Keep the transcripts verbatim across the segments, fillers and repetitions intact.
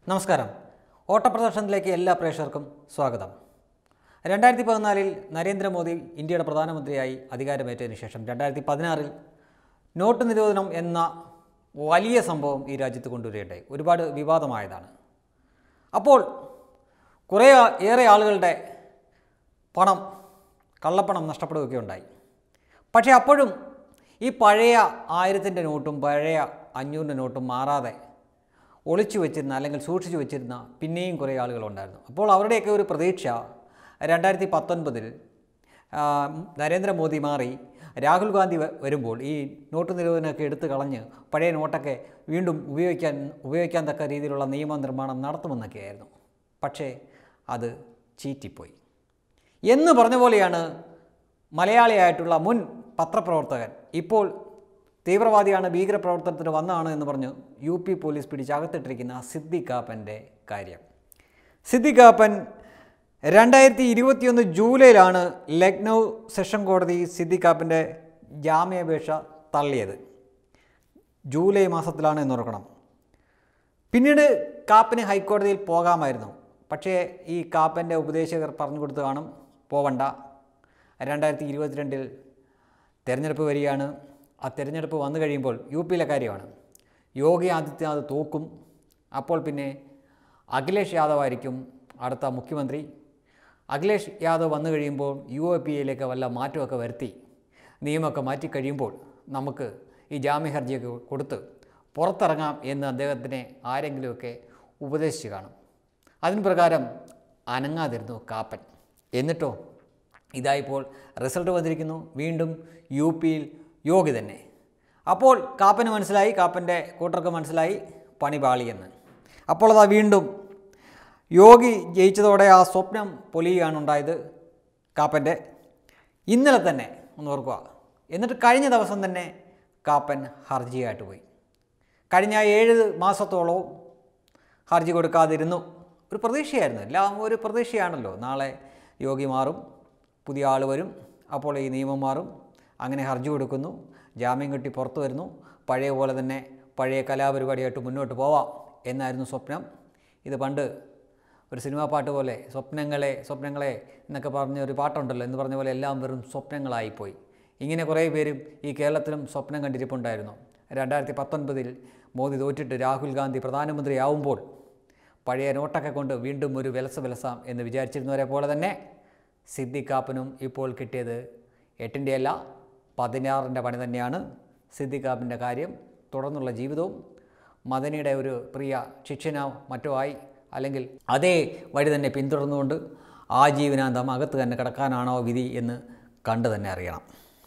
നമസ്കാരം. ഓട്ടപ്രദർശനത്തിലേക്ക് എല്ലാ പ്രേക്ഷകർക്കും സ്വാഗതം. രണ്ടായിരത്തി പതിനാലിൽ നരേന്ദ്രമോദി ഇന്ത്യയുടെ പ്രധാനമന്ത്രിയായി അധികാരമേറ്റതിനു ശേഷം രണ്ടായിരത്തി പതിനാറിൽ നോട്ട് നിരോധനം എന്ന വലിയ സംഭവം ഈ രാജ്യത്ത് കൊണ്ടുവരികയുണ്ടായി. ഒരുപാട് വിവാദമായതാണ്. അപ്പോൾ കുറേ ഏറെ ആളുകളുടെ പണം, കള്ളപ്പണം നഷ്ടപ്പെടുകയൊക്കെ ഉണ്ടായി. പക്ഷേ അപ്പോഴും ഈ പഴയ ആയിരത്തിൻ്റെ നോട്ടും പഴയ അഞ്ഞൂറിൻ്റെ നോട്ടും മാറാതെ ഒളിച്ചു വെച്ചിരുന്ന അല്ലെങ്കിൽ സൂക്ഷിച്ചു വെച്ചിരുന്ന പിന്നെയും കുറേ ആളുകളുണ്ടായിരുന്നു. അപ്പോൾ അവരുടെയൊക്കെ ഒരു പ്രതീക്ഷ രണ്ടായിരത്തി പത്തൊൻപതിൽ നരേന്ദ്രമോദി മാറി രാഹുൽ ഗാന്ധി വരുമ്പോൾ ഈ നോട്ട് നിരോധനമൊക്കെ എടുത്തു കളഞ്ഞ് പഴയ നോട്ടൊക്കെ വീണ്ടും ഉപയോഗിക്കാൻ ഉപയോഗിക്കാൻ തക്ക രീതിയിലുള്ള നിയമനിർമ്മാണം നടത്തുമെന്നൊക്കെയായിരുന്നു. പക്ഷേ അത് ചീറ്റിപ്പോയി എന്ന് പറഞ്ഞ പോലെയാണ് മലയാളിയായിട്ടുള്ള മുൻ പത്രപ്രവർത്തകൻ, ഇപ്പോൾ തീവ്രവാദിയാണ്, ഭീകരപ്രവർത്തനത്തിന് വന്നതാണ് എന്ന് പറഞ്ഞ് യു പി പോലീസ് പിടിച്ചകത്തിട്ടിരിക്കുന്ന സിദ്ദിഖ് കാപ്പൻ്റെ കാര്യം. സിദ്ദിഖ് കാപ്പൻ രണ്ടായിരത്തി ഇരുപത്തിയൊന്ന് ജൂലൈയിലാണ് ലക്നൗ സെഷൻ കോടതി സിദ്ദിഖ് കാപ്പൻ്റെ ജാമ്യാപേക്ഷ തള്ളിയത്. ജൂലൈ മാസത്തിലാണ് എന്ന് ഓർക്കണം. പിന്നീട് കാപ്പന് ഹൈക്കോടതിയിൽ പോകാമായിരുന്നു. പക്ഷേ ഈ കാപ്പൻ്റെ ഉപദേശകർ പറഞ്ഞു കൊടുത്ത് കാണും, പോവണ്ട, രണ്ടായിരത്തി ഇരുപത്തിരണ്ടിൽ തിരഞ്ഞെടുപ്പ് വരികയാണ്. ആ തിരഞ്ഞെടുപ്പ് വന്നു കഴിയുമ്പോൾ യു പിയിലെ കാര്യമാണ്, യോഗി ആദിത്യനാഥ് തോക്കും. അപ്പോൾ പിന്നെ അഖിലേഷ് യാദവ് ആയിരിക്കും അടുത്ത മുഖ്യമന്ത്രി. അഖിലേഷ് യാദവ് വന്നു കഴിയുമ്പോൾ യു എ പി എയിലേക്ക് വല്ല മാറ്റമൊക്കെ വരുത്തി നിയമമൊക്കെ മാറ്റിക്കഴിയുമ്പോൾ നമുക്ക് ഈ ജാമ്യ ഹർജിയൊക്കെ കൊടുത്ത് പുറത്തിറങ്ങാം എന്ന് അദ്ദേഹത്തിനെ ആരെങ്കിലുമൊക്കെ ഉപദേശിച്ച് കാണും. അതിന് പ്രകാരം അനങ്ങാതിരുന്നു കാപ്പൻ. എന്നിട്ടോ ഇതായിപ്പോൾ റിസൾട്ട് വന്നിരിക്കുന്നു. വീണ്ടും യു പിയിൽ യോഗി തന്നെ. അപ്പോൾ കാപ്പന് മനസ്സിലായി, കാപ്പൻ്റെ കൂട്ടർക്ക് മനസ്സിലായി പണി പാളിയെന്ന്. അപ്പോൾ അതാ വീണ്ടും യോഗി ജയിച്ചതോടെ ആ സ്വപ്നം പൊലിയുകയാണ് ഉണ്ടായത് കാപ്പൻ്റെ. ഇന്നലെ തന്നെ ഒന്ന് ഓർക്കുക. എന്നിട്ട് കഴിഞ്ഞ ദിവസം തന്നെ കാപ്പൻ ഹർജിയായിട്ട് പോയി. കഴിഞ്ഞ ഏഴ് മാസത്തോളവും ഹർജി കൊടുക്കാതിരുന്നു. ഒരു പ്രതീക്ഷയായിരുന്നു, എല്ലാം ഒരു പ്രതീക്ഷയാണല്ലോ. നാളെ യോഗി മാറും, പുതിയ ആൾ വരും, അപ്പോൾ ഈ നിയമം മാറും. അങ്ങനെ ഹർജി കൊടുക്കുന്നു, ജാമ്യം കിട്ടി പുറത്തു വരുന്നു, പഴയ പോലെ തന്നെ പഴയ കലാപരിപാടിയായിട്ട് മുന്നോട്ട് പോവാം എന്നായിരുന്നു സ്വപ്നം. ഇത് പണ്ട് ഒരു സിനിമാ പാട്ട് പോലെ സ്വപ്നങ്ങളെ സ്വപ്നങ്ങളെ എന്നൊക്കെ പറഞ്ഞ ഒരു പാട്ടുണ്ടല്ലോ, എന്ന് പറഞ്ഞ പോലെ എല്ലാം വെറും സ്വപ്നങ്ങളായിപ്പോയി. ഇങ്ങനെ കുറേ പേരും ഈ കേരളത്തിലും സ്വപ്നം കണ്ടിരിപ്പുണ്ടായിരുന്നു. രണ്ടായിരത്തി പത്തൊൻപതിൽ മോദി തോറ്റിട്ട് രാഹുൽ ഗാന്ധി പ്രധാനമന്ത്രിയാവുമ്പോൾ പഴയ നോട്ടൊക്കെ കൊണ്ട് വീണ്ടും ഒരു വിലസ വിലസാം എന്ന് വിചാരിച്ചിരുന്നവരെ പോലെ തന്നെ സിദ്ദിഖ് കാപ്പനും ഇപ്പോൾ കിട്ടിയത് എട്ടിൻ്റെ അല്ല പതിനാറിൻ്റെ പണി തന്നെയാണ്. സിദ്ദിഖ് കാപ്പൻ്റെ കാര്യം, തുടർന്നുള്ള ജീവിതവും മദനിയുടെ ഒരു പ്രിയ ശിക്ഷനോ മറ്റോ ആയി, അല്ലെങ്കിൽ അതേ വഴി തന്നെ പിന്തുടർന്നുകൊണ്ട് ആജീവനാന്തം അകത്ത് തന്നെ കിടക്കാനാണോ വിധി എന്ന് കണ്ടു തന്നെ അറിയണം.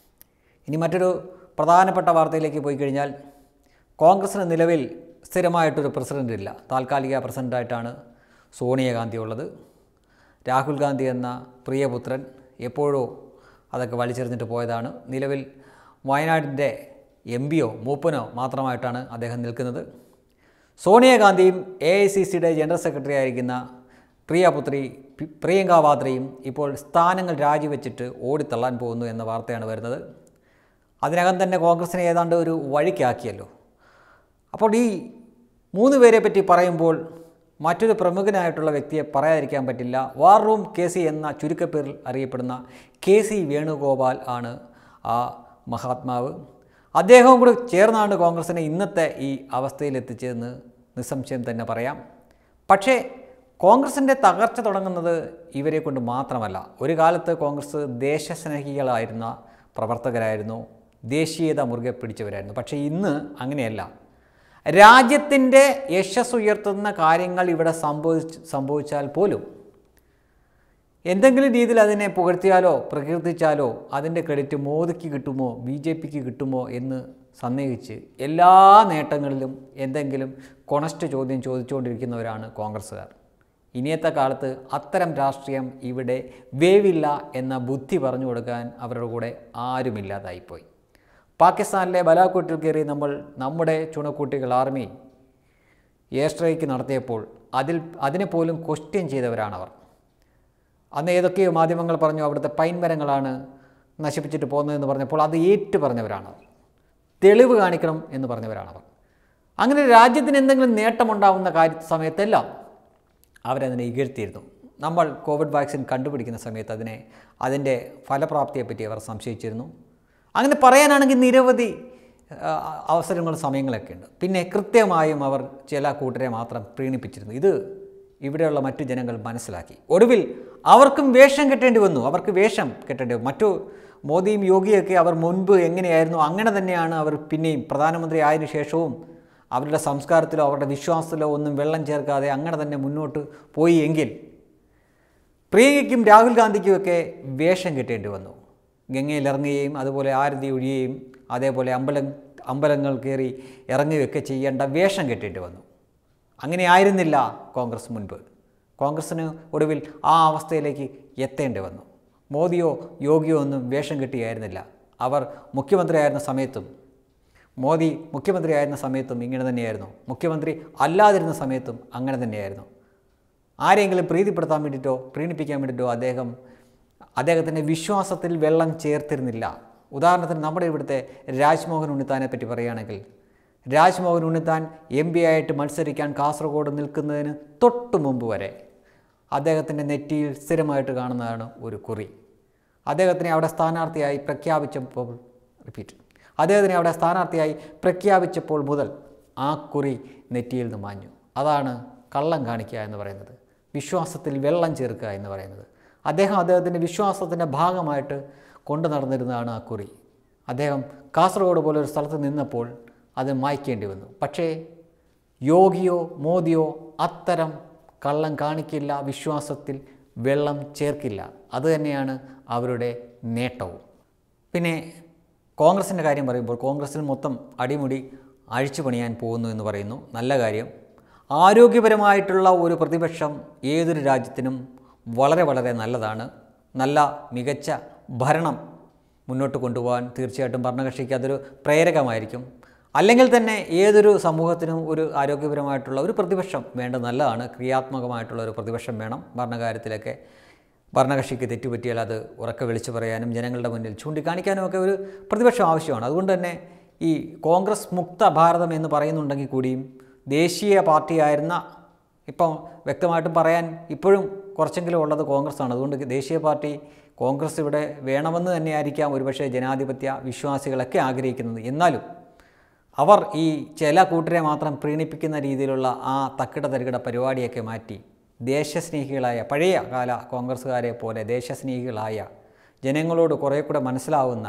ഇനി മറ്റൊരു പ്രധാനപ്പെട്ട വാർത്തയിലേക്ക് പോയി കഴിഞ്ഞാൽ, കോൺഗ്രസ്സിന് നിലവിൽ സ്ഥിരമായിട്ടൊരു പ്രസിഡൻ്റ് ഇല്ല. താൽക്കാലിക പ്രസിഡൻ്റായിട്ടാണ് സോണിയാഗാന്ധി ഉള്ളത്. രാഹുൽ ഗാന്ധി എന്ന പ്രിയപുത്രൻ എപ്പോഴോ അതൊക്കെ വലിച്ചെറിഞ്ഞിട്ട് പോയതാണ്. നിലവിൽ വയനാടിൻ്റെ എം പിയോ മൂപ്പനോ മാത്രമായിട്ടാണ് അദ്ദേഹം നിൽക്കുന്നത്. സോണിയാഗാന്ധിയും എ ഐ സി സിയുടെ ജനറൽ സെക്രട്ടറി ആയിരിക്കുന്ന പ്രിയപുത്രി പ്രിയങ്ക വാദ്രയും ഇപ്പോൾ സ്ഥാനങ്ങൾ രാജിവെച്ചിട്ട് ഓടിത്തള്ളാൻ പോകുന്നു എന്ന വാർത്തയാണ് വരുന്നത്. അതിനകം തന്നെ കോൺഗ്രസിനെ ഏതാണ്ട് ഒരു വഴിക്കാക്കിയല്ലോ. അപ്പോൾ ഈ മൂന്ന് പേരെ പറ്റി പറയുമ്പോൾ മറ്റൊരു പ്രമുഖനായിട്ടുള്ള വ്യക്തിയെ പറയാതിരിക്കാൻ പറ്റില്ല. വാർ റൂം കെ സി എന്ന ചുരുക്കപ്പേരിൽ അറിയപ്പെടുന്ന കെ സി വേണുഗോപാൽ ആണ് ആ മഹാത്മാവ്. അദ്ദേഹവും കൂടി ചേർന്നാണ് കോൺഗ്രസിനെ ഇന്നത്തെ ഈ അവസ്ഥയിലെത്തിച്ചതെന്ന് നിസ്സംശയം തന്നെ പറയാം. പക്ഷേ കോൺഗ്രസിൻ്റെ തകർച്ച തുടങ്ങുന്നത് ഇവരെ കൊണ്ട് മാത്രമല്ല. ഒരു കാലത്ത് കോൺഗ്രസ് ദേശസ്നേഹികളായിരുന്ന പ്രവർത്തകരായിരുന്നു, ദേശീയത മുറുകെ പിടിച്ചവരായിരുന്നു. പക്ഷേ ഇന്ന് അങ്ങനെയല്ല. രാജ്യത്തിൻ്റെ യശസ് ഉയർത്തുന്ന കാര്യങ്ങൾ ഇവിടെ സംഭവിച്ച് സംഭവിച്ചാൽ പോലും എന്തെങ്കിലും രീതിയിൽ അതിനെ പുകഴ്ത്തിയാലോ പ്രകീർത്തിച്ചാലോ അതിൻ്റെ ക്രെഡിറ്റ് മോദിക്ക് കിട്ടുമോ ബി ജെ പിക്ക് കിട്ടുമോ എന്ന് സന്ദേഹിച്ച് എല്ലാ നേട്ടങ്ങളിലും എന്തെങ്കിലും കൊണസ്റ്റ് ചോദ്യം ചോദിച്ചുകൊണ്ടിരിക്കുന്നവരാണ് കോൺഗ്രസ്സുകാർ. ഇനിയത്തെ കാലത്ത് അത്തരം രാഷ്ട്രീയം ഇവിടെ വേവില്ല എന്ന ബുദ്ധി പറഞ്ഞു കൊടുക്കാൻ അവരുടെ കൂടെ ആരുമില്ലാതായിപ്പോയി. പാകിസ്ഥാനിലെ ബലാക്കോട്ടിൽ കയറി നമ്മൾ നമ്മുടെ ചുണക്കുട്ടികൾ ആർമി എയർ സ്ട്രൈക്ക് നടത്തിയപ്പോൾ അതിൽ അതിനെപ്പോലും ക്വസ്റ്റ്യൻ ചെയ്തവരാണവർ. അന്ന് ഏതൊക്കെയോ മാധ്യമങ്ങൾ പറഞ്ഞു അവിടുത്തെ പൈൻ മരങ്ങളാണ് നശിപ്പിച്ചിട്ട് പോകുന്നതെന്ന് പറഞ്ഞപ്പോൾ അത് ഏറ്റു പറഞ്ഞവരാണവർ. തെളിവ് കാണിക്കണം എന്ന് പറഞ്ഞവരാണവർ. അങ്ങനെ രാജ്യത്തിന് എന്തെങ്കിലും നേട്ടമുണ്ടാകുന്ന കാര്യ സമയത്തെല്ലാം അവരതിനെ ഇകഴ്ത്തിയിരുന്നു. നമ്മൾ കോവിഡ് വാക്സിൻ കണ്ടുപിടിക്കുന്ന സമയത്ത് അതിനെ അതിൻ്റെ ഫലപ്രാപ്തിയെപ്പറ്റി അവർ സംശയിച്ചിരുന്നു. അങ്ങനെ പറയാനാണെങ്കിൽ നിരവധി അവസരങ്ങളും സമയങ്ങളൊക്കെ ഉണ്ട്. പിന്നെ കൃത്യമായും അവർ ചില കൂട്ടരെ മാത്രം പ്രീണിപ്പിച്ചിരുന്നു. ഇത് ഇവിടെയുള്ള മറ്റു ജനങ്ങൾ മനസ്സിലാക്കി. ഒടുവിൽ അവർക്കും വേഷം കെട്ടേണ്ടി വന്നു. അവർക്ക് വേഷം കെട്ടേണ്ടി വന്നു. മറ്റു മോദിയും യോഗിയൊക്കെ അവർ മുൻപ് എങ്ങനെയായിരുന്നു അങ്ങനെ തന്നെയാണ് അവർ പിന്നെയും പ്രധാനമന്ത്രി ആയതിനു ശേഷവും അവരുടെ സംസ്കാരത്തിലോ അവരുടെ വിശ്വാസത്തിലോ ഒന്നും വെള്ളം ചേർക്കാതെ അങ്ങനെ തന്നെ മുന്നോട്ട് പോയി എങ്കിൽ പ്രിയങ്കയ്ക്കും രാഹുൽ ഗാന്ധിക്കുമൊക്കെ വേഷം കെട്ടേണ്ടി വന്നു. ഗംഗയിലിറങ്ങുകയും അതുപോലെ ആരതി ഒഴിയുകയും അതേപോലെ അമ്പലം അമ്പലങ്ങൾ കയറി ഇറങ്ങുകയൊക്കെ ചെയ്യേണ്ട വേഷം കെട്ടേണ്ടി വന്നു. അങ്ങനെ ആയിരുന്നില്ല കോൺഗ്രസ് മുൻപ്. കോൺഗ്രസ്സിന് ഒടുവിൽ ആ അവസ്ഥയിലേക്ക് എത്തേണ്ടി വന്നു. മോദിയോ യോഗിയോ ഒന്നും വേഷം കെട്ടിയായിരുന്നില്ല. അവർ മുഖ്യമന്ത്രിയായിരുന്ന സമയത്തും മോദി മുഖ്യമന്ത്രിയായിരുന്ന സമയത്തും ഇങ്ങനെ തന്നെയായിരുന്നു. മുഖ്യമന്ത്രി അല്ലാതിരുന്ന സമയത്തും അങ്ങനെ തന്നെയായിരുന്നു. ആരെങ്കിലും പ്രീതിപ്പെടുത്താൻ വേണ്ടിയിട്ടോ പ്രീണിപ്പിക്കാൻ വേണ്ടിയിട്ടോ അദ്ദേഹം അദ്ദേഹത്തിൻ്റെ വിശ്വാസത്തിൽ വെള്ളം ചേർത്തിരുന്നില്ല. ഉദാഹരണത്തിന് നമ്മുടെ ഇവിടുത്തെ രാജ്മോഹൻ ഉണ്ണിത്താനെ പറ്റി പറയുകയാണെങ്കിൽ, രാജ്മോഹൻ ഉണ്ണിത്താൻ എം പി ആയിട്ട് മത്സരിക്കാൻ കാസർഗോഡ് നിൽക്കുന്നതിന് തൊട്ടു മുമ്പ് വരെ അദ്ദേഹത്തിൻ്റെ നെറ്റിയിൽ സ്ഥിരമായിട്ട് കാണുന്നതാണ് ഒരു കുറി. അദ്ദേഹത്തിനെ അവിടെ സ്ഥാനാർത്ഥിയായി പ്രഖ്യാപിച്ചപ്പോൾ റിപ്പീറ്റ് അദ്ദേഹത്തിനെ അവിടെ സ്ഥാനാർത്ഥിയായി പ്രഖ്യാപിച്ചപ്പോൾ മുതൽ ആ കുറി നെറ്റിയിൽ നിന്ന് മാഞ്ഞു. അതാണ് കള്ളം കാണിക്കുക എന്ന് പറയുന്നത്, വിശ്വാസത്തിൽ വെള്ളം ചേർക്കുക എന്ന് പറയുന്നത്. അദ്ദേഹം അദ്ദേഹത്തിൻ്റെ വിശ്വാസത്തിൻ്റെ ഭാഗമായിട്ട് കൊണ്ടു നടന്നിരുന്നതാണ് ആ കുറി. അദ്ദേഹം കാസർഗോഡ് പോലൊരു സ്ഥലത്ത് നിന്നപ്പോൾ അത് മായ്ക്കേണ്ടി വന്നു. പക്ഷേ യോഗിയോ മോദിയോ അത്തരം കള്ളം കാണിക്കില്ല, വിശ്വാസത്തിൽ വെള്ളം ചേർക്കില്ല. അതുതന്നെയാണ് അവരുടെ നേട്ടവും. പിന്നെ കോൺഗ്രസിൻ്റെ കാര്യം പറയുമ്പോൾ കോൺഗ്രസ്സിൽ മൊത്തം അടിമുടി അഴിച്ചു പണിയാൻ പോകുന്നു എന്ന് പറയുന്നു. നല്ല കാര്യം. ആരോഗ്യപരമായിട്ടുള്ള ഒരു പ്രതിപക്ഷം ഏതൊരു രാജ്യത്തിനും വളരെ വളരെ നല്ലതാണ്. നല്ല മികച്ച ഭരണം മുന്നോട്ട് കൊണ്ടുപോകാൻ തീർച്ചയായിട്ടും ഭരണകക്ഷിക്ക് അതൊരു പ്രേരകമായിരിക്കും. അല്ലെങ്കിൽ തന്നെ ഏതൊരു സമൂഹത്തിനും ഒരു ആരോഗ്യപരമായിട്ടുള്ള ഒരു പ്രതിപക്ഷം വേണ്ട നല്ലതാണ്. ക്രിയാത്മകമായിട്ടുള്ള ഒരു പ്രതിപക്ഷം വേണം. ഭരണകാര്യത്തിലൊക്കെ ഭരണകക്ഷിക്ക് തെറ്റുപറ്റിയാൽ അത് ഉറക്കെ വിളിച്ചു പറയാനും ജനങ്ങളുടെ മുന്നിൽ ചൂണ്ടിക്കാണിക്കാനും ഒക്കെ ഒരു പ്രതിപക്ഷം ആവശ്യമാണ്. അതുകൊണ്ട് തന്നെ ഈ കോൺഗ്രസ് മുക്ത ഭാരതം എന്ന് പറയുന്നുണ്ടെങ്കിൽ കൂടിയും ദേശീയ പാർട്ടിയായിരുന്ന, ഇപ്പം വ്യക്തമായിട്ടും പറയാൻ ഇപ്പോഴും കുറച്ചെങ്കിലും ഉള്ളത് കോൺഗ്രസ്സാണ്. അതുകൊണ്ട് ദേശീയ പാർട്ടി കോൺഗ്രസ് ഇവിടെ വേണമെന്ന് തന്നെയായിരിക്കാം ഒരുപക്ഷെ ജനാധിപത്യ വിശ്വാസികളൊക്കെ ആഗ്രഹിക്കുന്നത്. എന്നാലും അവർ ഈ ചില കൂട്ടരെ മാത്രം പ്രീണിപ്പിക്കുന്ന രീതിയിലുള്ള ആ തക്കിട തരികിട പരിപാടിയൊക്കെ മാറ്റി ദേശസ്നേഹികളായ പഴയ കാല കോൺഗ്രസ്സുകാരെ പോലെ ദേശസ്നേഹികളായ ജനങ്ങളോട് കുറേ കൂടെ മനസ്സിലാവുന്ന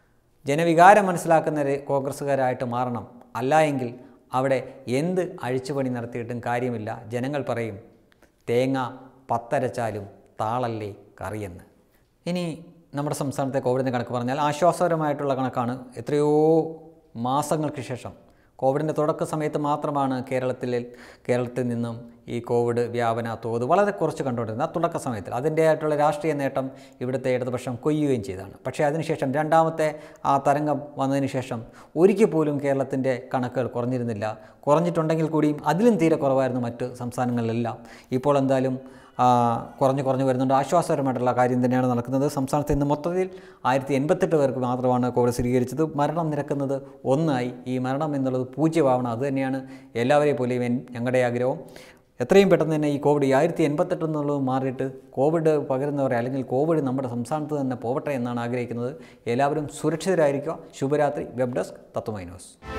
ജനവികാരം മനസ്സിലാക്കുന്ന കോൺഗ്രസ്സുകാരായിട്ട് മാറണം. അല്ല എങ്കിൽ അവിടെ എന്ത് അഴിച്ചുപണി നടത്തിയിട്ടും കാര്യമില്ല. ജനങ്ങൾ പറയും തേങ്ങ പത്തരച്ചാലും താളല്ലേ കറിയെന്ന്. ഇനി നമ്മുടെ സംസ്ഥാനത്തെ കോവിഡിൻ്റെ കണക്ക് പറഞ്ഞാൽ ആശ്വാസകരമായിട്ടുള്ള കണക്കാണ്. എത്രയോ മാസങ്ങൾക്ക് ശേഷം കോവിഡിൻ്റെ തുടക്ക സമയത്ത് മാത്രമാണ് കേരളത്തിൽ കേരളത്തിൽ നിന്നും ഈ കോവിഡ് വ്യാപന തോത് വളരെ കുറച്ച് കണ്ടുകൊണ്ടിരുന്നത്. ആ തുടക്ക സമയത്തിൽ അതിൻ്റെതായിട്ടുള്ള രാഷ്ട്രീയ നേട്ടം ഇവിടുത്തെ ഇടതുപക്ഷം കൊയ്യുകയും ചെയ്തതാണ്. പക്ഷേ അതിനുശേഷം രണ്ടാമത്തെ ആ തരംഗം വന്നതിന് ശേഷം ഒരിക്കൽ പോലും കേരളത്തിൻ്റെ കണക്കുകൾ കുറഞ്ഞിരുന്നില്ല. കുറഞ്ഞിട്ടുണ്ടെങ്കിൽ കൂടിയും അതിലും തീരെ കുറവായിരുന്നു മറ്റ് സംസ്ഥാനങ്ങളിലെല്ലാം. ഇപ്പോൾ എന്തായാലും കുറഞ്ഞു കുറഞ്ഞു വരുന്നുണ്ട്. ആശ്വാസകരമായിട്ടുള്ള കാര്യം തന്നെയാണ് നടക്കുന്നത്. സംസ്ഥാനത്ത് ഇന്ന് മൊത്തത്തിൽ ആയിരത്തി എൺപത്തെട്ട് പേർക്ക് മാത്രമാണ് കോവിഡ് സ്ഥിരീകരിച്ചത്. മരണം നിരക്കുന്നത് ഒന്നായി. ഈ മരണം എന്നുള്ളത് പൂജ്യമാവണം. അതുതന്നെയാണ് എല്ലാവരെയും പോലെയും ഞങ്ങളുടെ ആഗ്രഹം. എത്രയും പെട്ടെന്ന് തന്നെ ഈ കോവിഡ് ഈ ആയിരത്തി എൺപത്തെട്ട് എന്നുള്ളത് മാറിയിട്ട് കോവിഡ് പകരുന്നവരെ അല്ലെങ്കിൽ കോവിഡ് നമ്മുടെ സംസ്ഥാനത്ത് തന്നെ പോവട്ടെ എന്നാണ് ആഗ്രഹിക്കുന്നത്. എല്ലാവരും സുരക്ഷിതരായിരിക്കുക. ശുഭരാത്രി. Web desk Tatwamayi news.